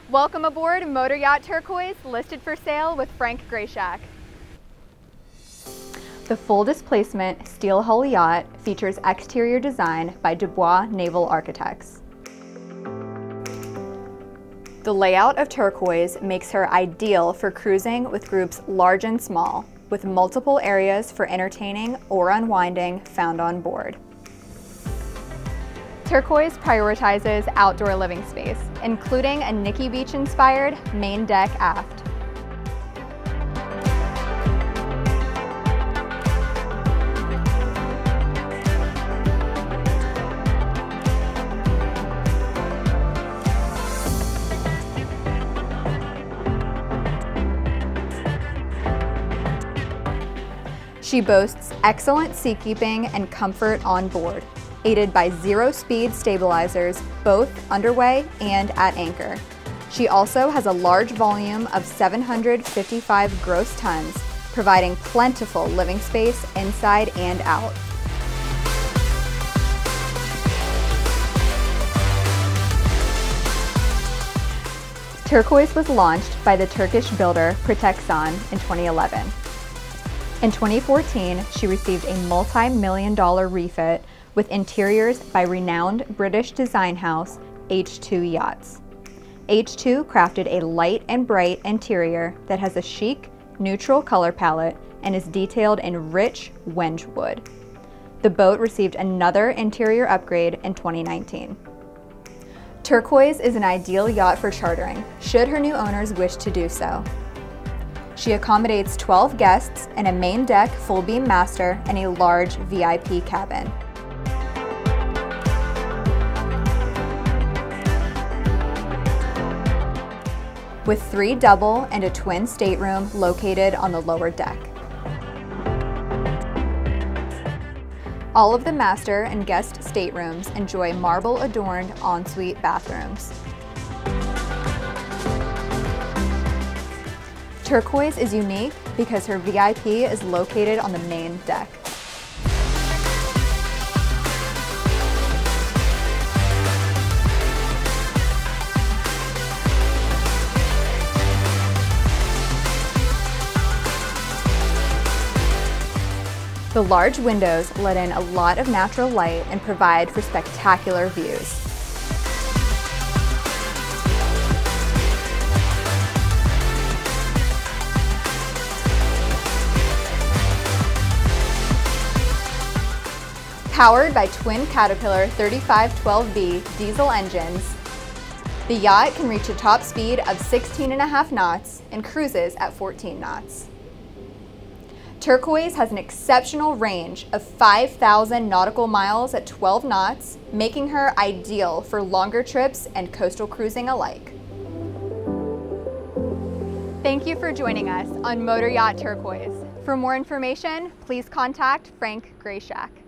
Welcome aboard Motor Yacht Turquoise, listed for sale with Frank Grayshack. The full displacement steel hull yacht features exterior design by Dubois Naval Architects. The layout of Turquoise makes her ideal for cruising with groups large and small, with multiple areas for entertaining or unwinding found on board. Turquoise prioritizes outdoor living space, including a Nikki Beach-inspired main deck aft. She boasts excellent seakeeping and comfort on board, aided by zero-speed stabilizers both underway and at anchor. She also has a large volume of 755 gross tons, providing plentiful living space inside and out. Turquoise was launched by the Turkish builder Proteksan in 2011. In 2014, she received a multi-million-dollar refit with interiors by renowned British design house H2 Yachts. H2 crafted a light and bright interior that has a chic, neutral color palette and is detailed in rich wenge wood. The boat received another interior upgrade in 2019. Turquoise is an ideal yacht for chartering, should her new owners wish to do so. She accommodates 12 guests in a main deck full beam master and a large VIP cabin. With 3 double and a twin stateroom located on the lower deck. All of the master and guest staterooms enjoy marble-adorned ensuite bathrooms. Turquoise is unique because her VIP is located on the main deck. The large windows let in a lot of natural light and provide for spectacular views. Powered by twin Caterpillar 3512B diesel engines, the yacht can reach a top speed of 16.5 knots and cruises at 14 knots. Turquoise has an exceptional range of 5,000 nautical miles at 12 knots, making her ideal for longer trips and coastal cruising alike. Thank you for joining us on Motor Yacht Turquoise. For more information, please contact Frank Grayshack.